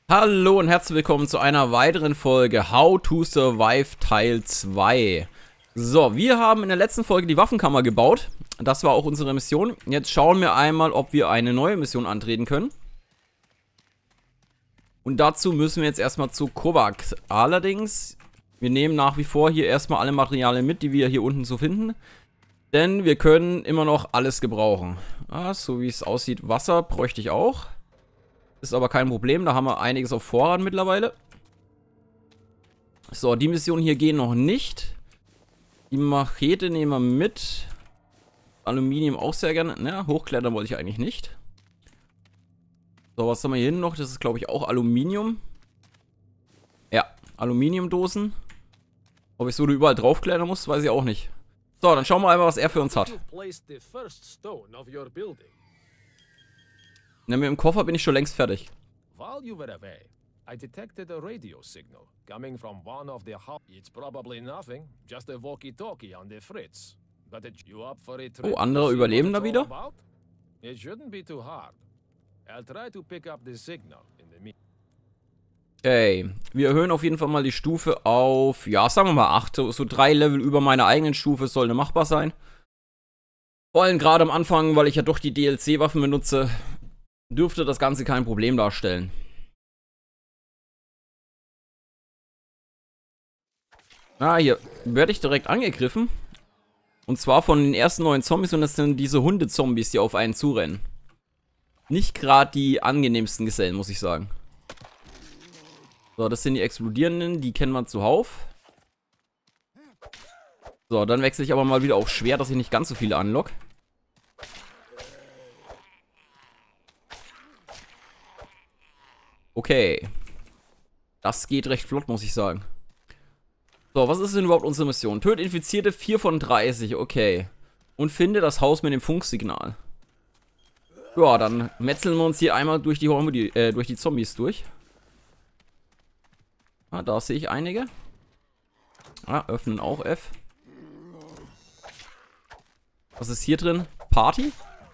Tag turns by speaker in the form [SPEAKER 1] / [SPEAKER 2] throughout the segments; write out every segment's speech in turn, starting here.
[SPEAKER 1] Hallo und herzlich willkommen zu einer weiteren Folge How to Survive Teil 2. So, wir haben in der letzten Folge die Waffenkammer gebaut. Das war auch unsere Mission. Jetzt schauen wir einmal, ob wir eine neue Mission antreten können. Und dazu müssen wir jetzt erstmal zu Kovacs. Allerdings, wir nehmen nach wie vor hier erstmal alle Materialien mit, die wir hier unten so finden. Denn wir können immer noch alles gebrauchen. So wie es aussieht, Wasser bräuchte ich auch. Ist aber kein Problem, da haben wir einiges auf Vorrat mittlerweile. So, die Missionen hier gehen noch nicht. Die Machete nehmen wir mit. Aluminium auch sehr gerne. Na, hochklettern wollte ich eigentlich nicht. So, was haben wir hier hinten noch? Das ist, glaube ich, auch Aluminium. Ja, Aluminiumdosen. Ob ich so überall draufklettern muss, weiß ich auch nicht. So, dann schauen wir einmal, was er für uns hat. Na, mit dem Koffer bin ich schon längst fertig.
[SPEAKER 2] While you were away, I detected a radio signal coming from one of the It's probably nothing, just a walkie-talkie on the fritz. But you up for it?
[SPEAKER 1] Oh, andere überleben da wieder?
[SPEAKER 2] It shouldn't be too hard. I'll try to pick up the signal in the meantime.
[SPEAKER 1] Okay, wir erhöhen auf jeden Fall mal die Stufe auf, ja, sagen wir mal 8. So 3 Level über meiner eigenen Stufe sollte machbar sein. Vor allem gerade am Anfang, weil ich ja doch die DLC-Waffen benutze, dürfte das Ganze kein Problem darstellen. Hier werde ich direkt angegriffen. Und zwar von den ersten 9 Zombies, und das sind diese Hunde-Zombies, die auf einen zurennen. Nicht gerade die angenehmsten Gesellen, muss ich sagen. So, das sind die explodierenden, die kennen wir zuhauf. So, dann wechsle ich aber mal wieder auf schwer, dass ich nicht ganz so viele anlock. Okay. Das geht recht flott, muss ich sagen. So, was ist denn überhaupt unsere Mission? Tötet Infizierte 4 von 30, okay. Und finde das Haus mit dem Funksignal. Ja, dann metzeln wir uns hier einmal durch die Zombies durch. Da sehe ich einige. Öffnen auch F. Was ist hier drin? Party?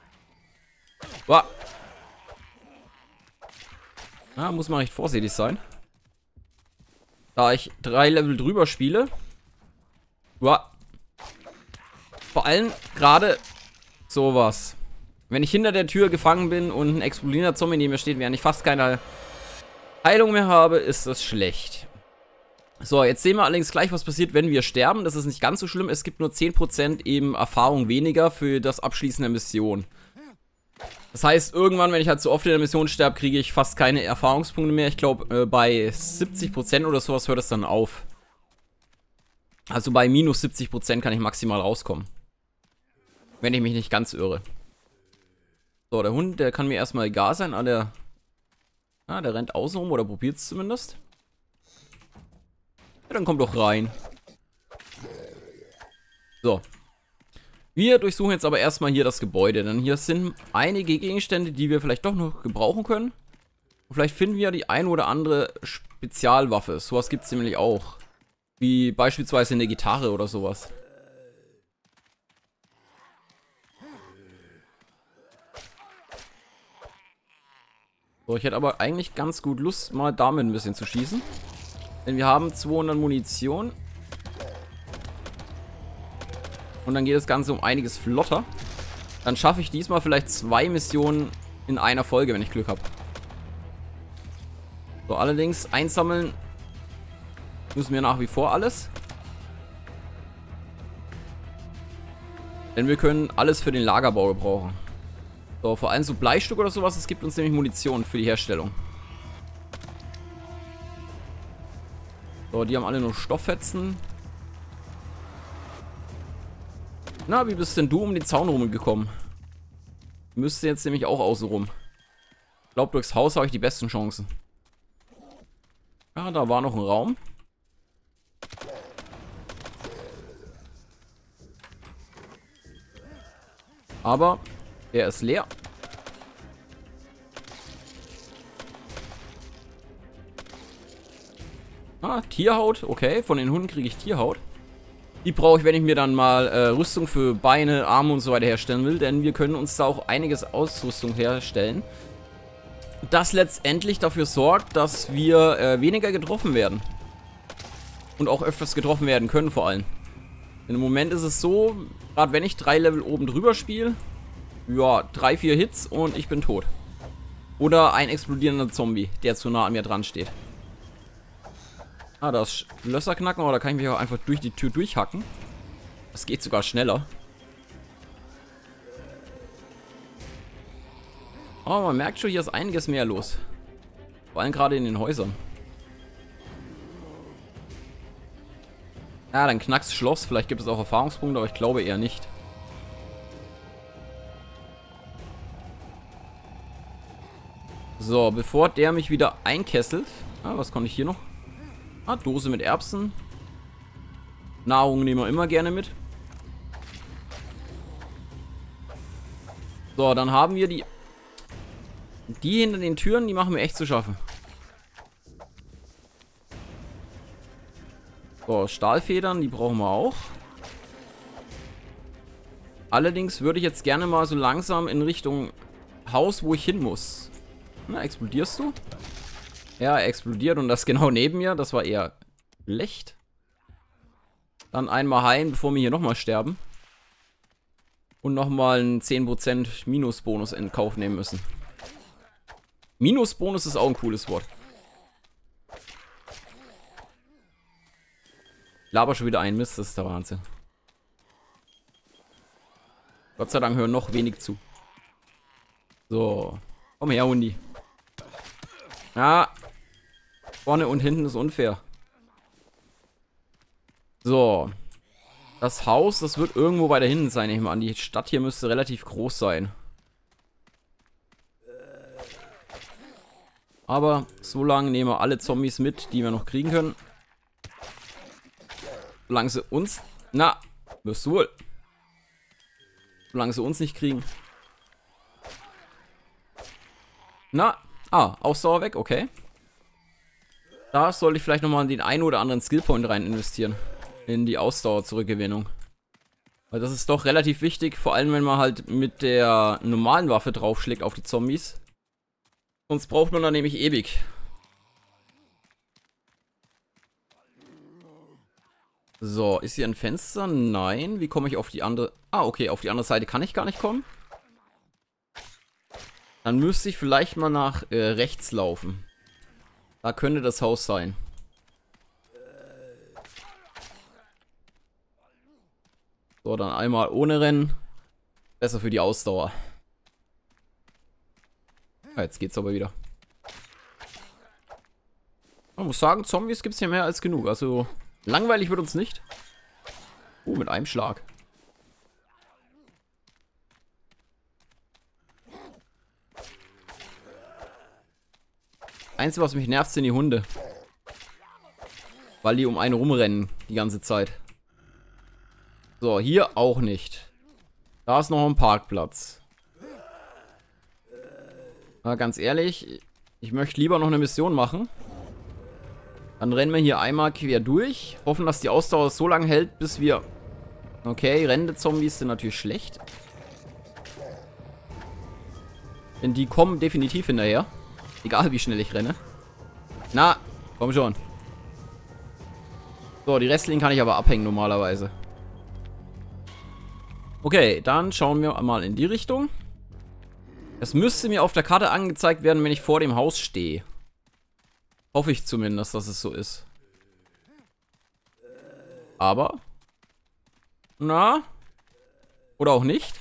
[SPEAKER 1] Muss man recht vorsichtig sein. Da ich 3 Level drüber spiele. Vor allem gerade sowas. Wenn ich hinter der Tür gefangen bin und ein explodierender Zombie neben mir steht, während ich fast keine Heilung mehr habe, ist das schlecht. So, jetzt sehen wir allerdings gleich, was passiert, wenn wir sterben. Das ist nicht ganz so schlimm. Es gibt nur 10% eben Erfahrung weniger für das Abschließen der Mission. Das heißt, irgendwann, wenn ich halt so oft in der Mission sterbe, kriege ich fast keine Erfahrungspunkte mehr. Ich glaube, bei 70% oder sowas hört es dann auf. Also bei minus 70% kann ich maximal rauskommen. Wenn ich mich nicht ganz irre. So, der Hund, der kann mir erstmal egal sein. Der rennt außen rum oder probiert es zumindest. Ja, dann kommt doch rein. So. Wir durchsuchen jetzt aber erstmal hier das Gebäude, denn hier sind einige Gegenstände, die wir vielleicht doch noch gebrauchen können. Und vielleicht finden wir die ein oder andere Spezialwaffe. Sowas gibt es nämlich auch. Wie beispielsweise eine Gitarre oder sowas. So, ich hätte aber eigentlich ganz gut Lust, mal damit ein bisschen zu schießen. Denn wir haben 200 Munition. Und dann geht das Ganze um einiges flotter. Dann schaffe ich diesmal vielleicht 2 Missionen in einer Folge, wenn ich Glück habe. So, allerdings einsammeln müssen wir nach wie vor alles. Denn wir können alles für den Lagerbau gebrauchen. So, vor allem so Bleistück oder sowas, es gibt uns nämlich Munition für die Herstellung. So, die haben alle nur Stofffetzen. Na, wie bist denn du um den Zaun rumgekommen? Müsste jetzt nämlich auch außen rum. Ich glaube, durchs Haus habe ich die besten Chancen. Ja, da war noch ein Raum. Aber er ist leer. Tierhaut. Okay, von den Hunden kriege ich Tierhaut. Die brauche ich, wenn ich mir dann mal Rüstung für Beine, Arme und so weiter herstellen will. Denn wir können uns da auch einiges Ausrüstung herstellen. das letztendlich dafür sorgt, dass wir weniger getroffen werden. Und auch öfters getroffen werden können vor allem. Denn im Moment ist es so, gerade wenn ich 3 Level oben drüber spiele, ja, 3, 4 Hits und ich bin tot. Oder ein explodierender Zombie, der zu nah an mir dran steht. Ah, da ist Schlösser knacken, oder kann ich mich auch einfach durch die Tür durchhacken. Das geht sogar schneller. Oh, man merkt schon, hier ist einiges mehr los. Vor allem gerade in den Häusern. Ja, dann knackst Schloss. Vielleicht gibt es auch Erfahrungspunkte, aber ich glaube eher nicht. So, bevor der mich wieder einkesselt. Ah, was konnte ich hier noch? Ah, Dose mit Erbsen. Nahrung nehmen wir immer gerne mit. So, dann haben wir die hinter den Türen, die machen wir echt zu schaffen. So, Stahlfedern, die brauchen wir auch. Allerdings würde ich jetzt gerne mal so langsam in Richtung Haus, wo ich hin muss. Na, explodierst du? Ja, er explodiert und das genau neben mir. Das war eher schlecht. Dann einmal heilen, bevor wir hier nochmal sterben. Und nochmal einen 10% Minusbonus in Kauf nehmen müssen. Minusbonus ist auch ein cooles Wort. Laber schon wieder ein Mist, das ist der Wahnsinn. Gott sei Dank hören noch wenig zu. So. Komm her, Hundi. Ja. Vorne und hinten ist unfair. So. Das Haus, das wird irgendwo weiter hinten sein, nehme ich mal an. Die Stadt hier müsste relativ groß sein. Aber so lange nehmen wir alle Zombies mit, die wir noch kriegen können. Solange sie uns... Na, wirst du wohl. Solange sie uns nicht kriegen. Na, Ausdauer weg, okay. Da sollte ich vielleicht nochmal den einen oder anderen Skillpoint rein investieren. In die Ausdauer-Zurückgewinnung. Weil das ist doch relativ wichtig, vor allem wenn man halt mit der normalen Waffe draufschlägt auf die Zombies. Sonst braucht man dann nämlich ewig. So, ist hier ein Fenster? Nein. Wie komme ich auf die andere... Ah, okay, auf die andere Seite kann ich gar nicht kommen. Dann müsste ich vielleicht mal nach rechts laufen. Da könnte das Haus sein. So, dann einmal ohne Rennen. Besser für die Ausdauer. Ah, jetzt geht's aber wieder. Man muss sagen, Zombies gibt's hier mehr als genug. Also, langweilig wird uns nicht. Mit einem Schlag. Einzige, was mich nervt, sind die Hunde. Weil die um einen rumrennen die ganze Zeit. So, hier auch nicht. Da ist noch ein Parkplatz. Aber ganz ehrlich, ich möchte lieber noch eine Mission machen. Dann rennen wir hier einmal quer durch. Hoffen, dass die Ausdauer so lange hält, bis wir... Okay, rennende Zombies sind natürlich schlecht. Denn die kommen definitiv hinterher. Egal wie schnell ich renne. Na, komm schon. So, die restlichen kann ich aber abhängen normalerweise. Okay, dann schauen wir mal in die Richtung. Es müsste mir auf der Karte angezeigt werden, wenn ich vor dem Haus stehe. Hoffe ich zumindest, dass es so ist. Aber... Na? Oder auch nicht?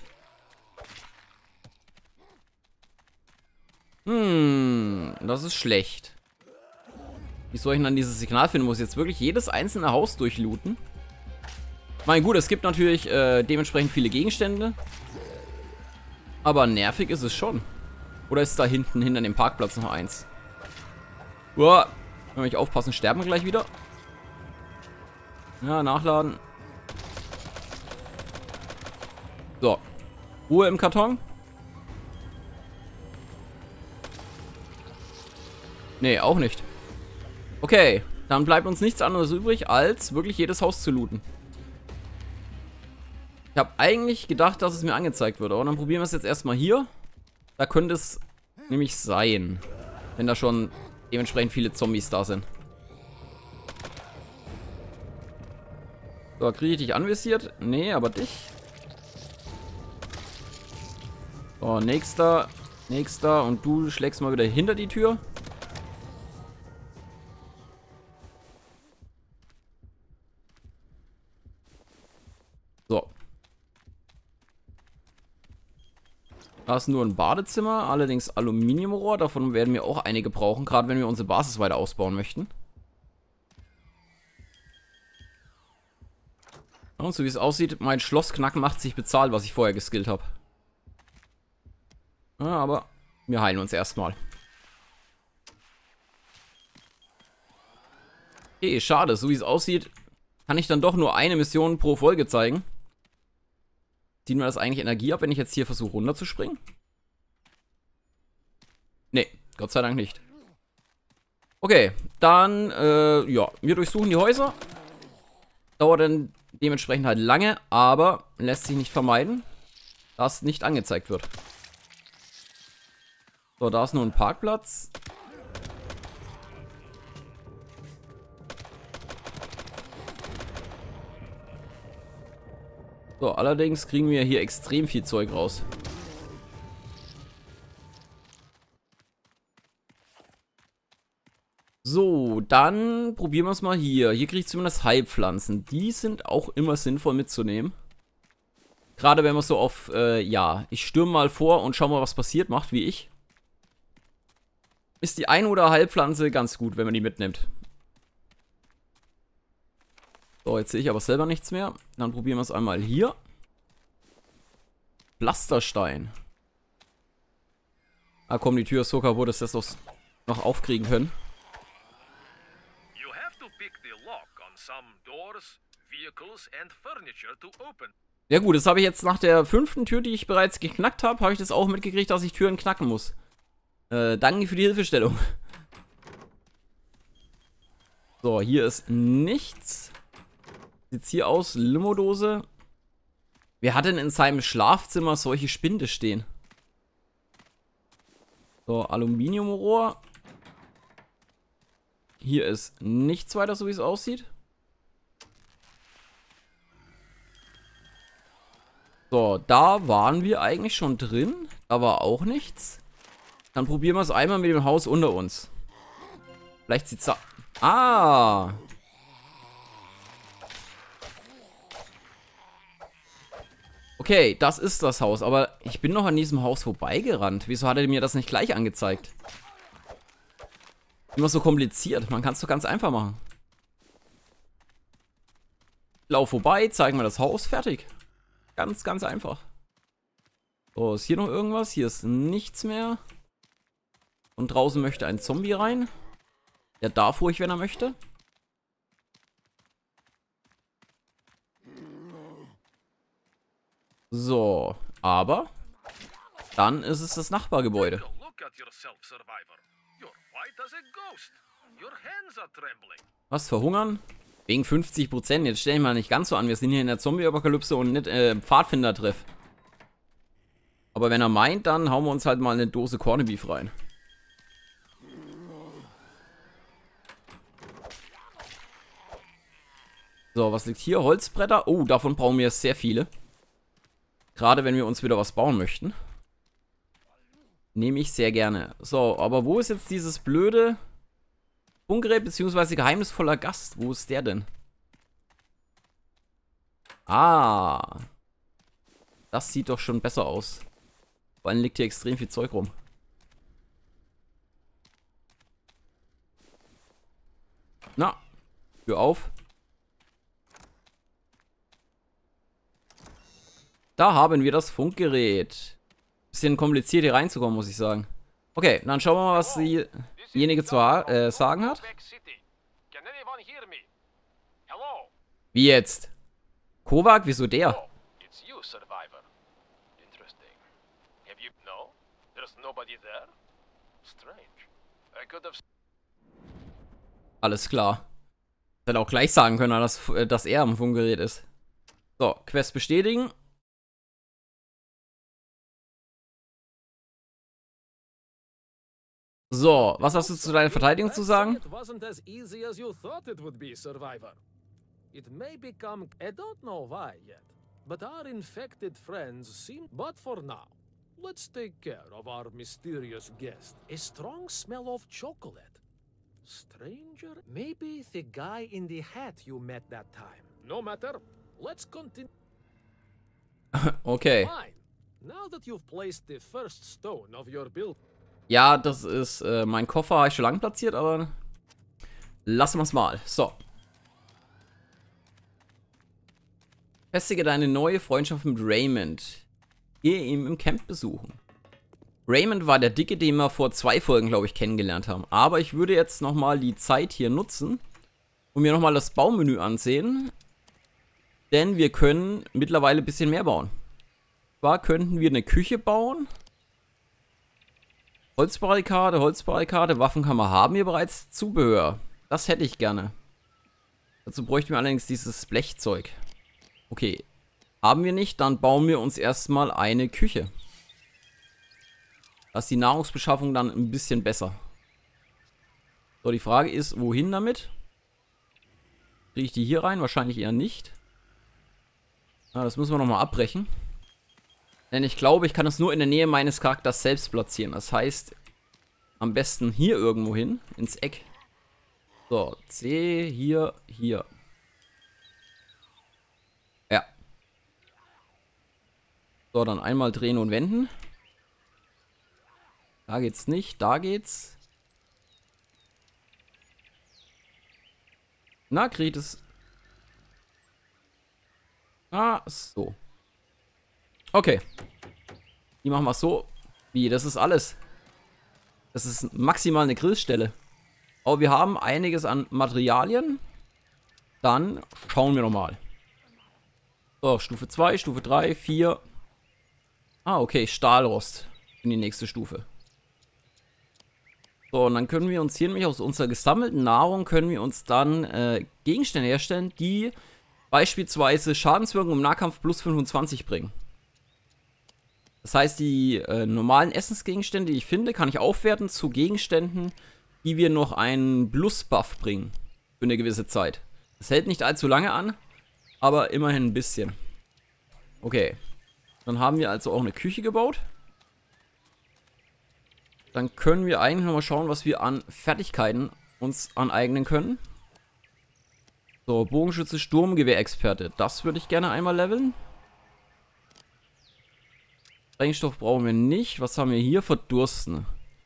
[SPEAKER 1] Das ist schlecht. Wie soll ich dann dieses Signal finden? Muss ich jetzt wirklich jedes einzelne Haus durchlooten? Ich meine, gut, es gibt natürlich dementsprechend viele Gegenstände. Aber nervig ist es schon. Oder ist da hinten, hinter dem Parkplatz noch eins? Uah, wenn wir nicht aufpassen, sterben wir gleich wieder. Ja, nachladen. So. Ruhe im Karton. Nee, auch nicht. Okay, dann bleibt uns nichts anderes übrig, als wirklich jedes Haus zu looten. Ich habe eigentlich gedacht, dass es mir angezeigt wird, aber dann probieren wir es jetzt erstmal hier. Da könnte es nämlich sein. Wenn da schon dementsprechend viele Zombies da sind. So, kriege ich dich anvisiert? Nee, aber dich. So, nächster. Nächster. Und du schlägst mal wieder hinter die Tür. So. Da ist nur ein Badezimmer, allerdings Aluminiumrohr. Davon werden wir auch einige brauchen, gerade wenn wir unsere Basis weiter ausbauen möchten. Und so wie es aussieht, mein Schlossknacken macht sich bezahlt, was ich vorher geskillt habe. Ja, aber wir heilen uns erstmal. Okay, schade. So wie es aussieht, kann ich dann doch nur eine Mission pro Folge zeigen. Ziehen wir das eigentlich Energie ab, wenn ich jetzt hier versuche runterzuspringen? Nee, Gott sei Dank nicht. Okay, dann, ja, wir durchsuchen die Häuser. Dauert dann dementsprechend halt lange, aber lässt sich nicht vermeiden, dass nicht angezeigt wird. So, da ist nur ein Parkplatz. So, allerdings kriegen wir hier extrem viel Zeug raus. So, dann probieren wir es mal hier. Hier kriege ich zumindest Heilpflanzen. Die sind auch immer sinnvoll mitzunehmen. Gerade wenn man so auf, ja, ich stürme mal vor und schau mal, was passiert macht, wie ich. Ist die ein oder Heilpflanze ganz gut, wenn man die mitnimmt. So, jetzt sehe ich aber selber nichts mehr. Dann probieren wir es einmal hier. Pflasterstein. Ah komm, die Tür ist so kaputt, dass wir das noch aufkriegen können. Ja gut, das habe ich jetzt nach der 5. Tür, die ich bereits geknackt habe, habe ich das auch mitgekriegt, dass ich Türen knacken muss. Danke für die Hilfestellung. So, hier ist nichts. Sieht's hier aus, Limodose. Wer hat denn in seinem Schlafzimmer solche Spinde stehen? So, Aluminiumrohr. Hier ist nichts weiter, so wie es aussieht. So, da waren wir eigentlich schon drin. Da war auch nichts. Dann probieren wir es einmal mit dem Haus unter uns. Vielleicht sieht's da... Ah! Okay, das ist das Haus. Aber ich bin noch an diesem Haus vorbeigerannt. Wieso hat er mir das nicht gleich angezeigt? Immer so kompliziert. Man kann es doch ganz einfach machen. Lauf vorbei, zeigen wir das Haus, fertig. Ganz, ganz einfach. So, ist hier noch irgendwas? Hier ist nichts mehr. Und draußen möchte ein Zombie rein. Der darf ruhig, wenn er möchte. So, aber dann ist es das Nachbargebäude. Was, verhungern? Wegen 50%. Jetzt stell ich mal nicht ganz so an. Wir sind hier in der Zombie-Apokalypse und nicht Pfadfinder-Treff. Aber wenn er meint, dann hauen wir uns halt mal eine Dose Corned Beef rein. So, was liegt hier? Holzbretter. Oh, davon brauchen wir sehr viele. Gerade wenn wir uns wieder was bauen möchten. Nehme ich sehr gerne. So, aber wo ist jetzt dieses blöde Funkgerät bzw. geheimnisvoller Gast? Wo ist der denn? Ah. Das sieht doch schon besser aus. Vor allem liegt hier extrem viel Zeug rum. Na, Tür auf. Da haben wir das Funkgerät. Bisschen kompliziert hier reinzukommen, muss ich sagen. Okay, dann schauen wir mal, was diejenige zu sagen hat. Wie jetzt? Kovac, wieso der? Alles klar. Hätte auch gleich sagen können, dass er am Funkgerät ist. So, Quest bestätigen. So, was hast du zu deiner Verteidigung zu sagen?
[SPEAKER 2] It wasn't as easy as you thought it would be, Survivor. It may become... I don't know why yet, but our infected friends seem... But for now, let's take care of our mysterious guest. A strong smell of chocolate. Stranger? Maybe the guy in the hat you met that time. No matter. Let's continue.
[SPEAKER 1] Okay.
[SPEAKER 2] Fine. Now that you've placed the first stone of your build...
[SPEAKER 1] Ja, das ist mein Koffer, habe ich schon lange platziert, aber lassen wir es mal. So. Festige deine neue Freundschaft mit Raymond. Gehe ihn im Camp besuchen. Raymond war der Dicke, den wir vor 2 Folgen, glaube ich, kennengelernt haben. Aber ich würde jetzt nochmal die Zeit hier nutzen und mir nochmal das Baumenü ansehen. Denn wir können mittlerweile ein bisschen mehr bauen. Zwar könnten wir eine Küche bauen. Holzbarrikade, Waffenkammer haben wir bereits. Zubehör. Das hätte ich gerne. Dazu bräuchten wir allerdings dieses Blechzeug. Okay. Haben wir nicht, dann bauen wir uns erstmal eine Küche. Da ist die Nahrungsbeschaffung dann ein bisschen besser. So, die Frage ist, wohin damit? Kriege ich die hier rein? Wahrscheinlich eher nicht. Na, das müssen wir nochmal abbrechen. Denn ich glaube, ich kann es nur in der Nähe meines Charakters selbst platzieren. Das heißt, am besten hier irgendwo hin, ins Eck. So, C, hier, hier. Ja. So, dann einmal drehen und wenden. Da geht's nicht, da geht's. Na, kriegt es. Ah, so. Okay. Die machen wir so. Wie, das ist alles. Das ist maximal eine Grillstelle. Aber wir haben einiges an Materialien. Dann schauen wir nochmal. So, Stufe 2, Stufe 3, 4. Ah, okay, Stahlrost in die nächste Stufe. So, und dann können wir uns hier nämlich aus unserer gesammelten Nahrung können wir uns dann Gegenstände herstellen, die beispielsweise Schadenswirkung im Nahkampf plus 25 bringen. Das heißt, die normalen Essensgegenstände, die ich finde, kann ich aufwerten zu Gegenständen, die wir noch einen Plus-Buff bringen. Für eine gewisse Zeit. Das hält nicht allzu lange an, aber immerhin ein bisschen. Okay. Dann haben wir also auch eine Küche gebaut. Dann können wir eigentlich nochmal schauen, was wir an Fertigkeiten uns aneignen können. So, Bogenschütze, Sturmgewehrexperte. Das würde ich gerne einmal leveln. Sprengstoff brauchen wir nicht. Was haben wir hier? Verdursten.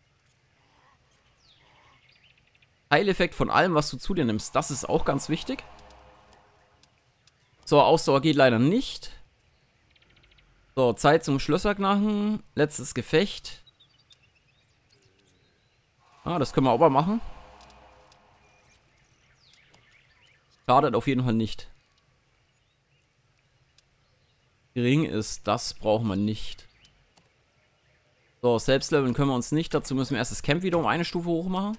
[SPEAKER 1] Heileffekt von allem, was du zu dir nimmst. Das ist auch ganz wichtig. So, Ausdauer geht leider nicht. So, Zeit zum Schlösserknacken. Letztes Gefecht. Ah, das können wir auch mal machen. Schadet auf jeden Fall nicht. Gering ist, das brauchen wir nicht. So, Selbstleveln können wir uns nicht. Dazu müssen wir erst das Camp wieder um eine Stufe hoch machen.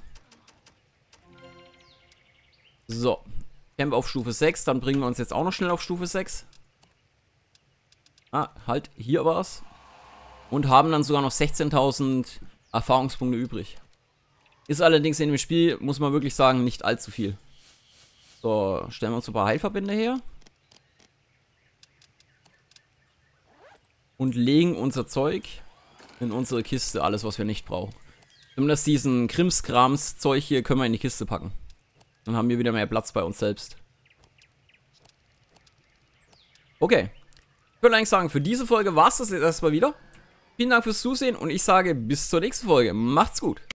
[SPEAKER 1] So. Camp auf Stufe 6. Dann bringen wir uns jetzt auch noch schnell auf Stufe 6. Ah, halt. Hier war's. Und haben dann sogar noch 16.000 Erfahrungspunkte übrig. Ist allerdings in dem Spiel, muss man wirklich sagen, nicht allzu viel. So, stellen wir uns ein paar Heilverbände her. Und legen unser Zeug in unsere Kiste. Alles, was wir nicht brauchen. Zumindest diesen Krimskrams-Zeug hier können wir in die Kiste packen. Dann haben wir wieder mehr Platz bei uns selbst. Okay. Ich würde eigentlich sagen, für diese Folge war es das jetzt erstmal wieder. Vielen Dank fürs Zusehen und ich sage bis zur nächsten Folge. Macht's gut.